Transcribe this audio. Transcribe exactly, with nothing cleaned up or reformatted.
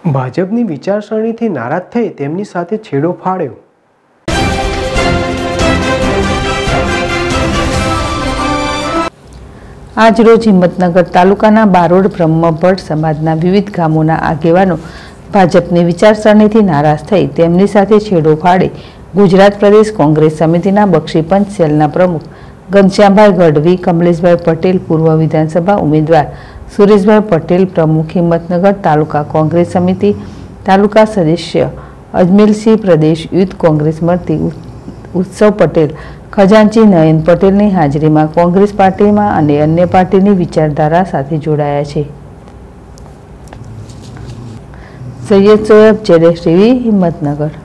ભાજપની વિચારસરણીથી નારાજ થઈ તેમની સાથે છેડો ફાડ્યો। આજરોજ હિંમતનગર તાલુકાના બારોડ બ્રહ્મભટ્ટ સમાજના વિવિધ ગામોના આગેવાનો ભાજપની વિચારસરણીથી નારાજ થઈ તેમની સાથે છેડો ફાડી ગુજરાત પ્રદેશ કોંગ્રેસ સમિતિના બક્ષીપંચ સેલના પ્રમુખ ઘનશ્યામભાઈ ગઢવી, કમલેશભાઈ પટેલ, પૂર્વ વિધાનસભા ઉમેદવાર સુરેશભાઈ પટેલ, પ્રમુખ હિંમતનગર તાલુકા કોંગ્રેસ સમિતિ, તાલુકા સદસ્ય અજમેરસિંહ, પ્રદેશ યુથ કોંગ્રેસ મળતી ઉત્સવ પટેલ, ખજાનચી નયન પટેલની હાજરીમાં કોંગ્રેસ પાર્ટીમાં અને અન્ય પાર્ટીની વિચારધારા સાથે જોડાયા છે। સૈયદ સોએબ, જેડેશ ટીવી, હિંમતનગર।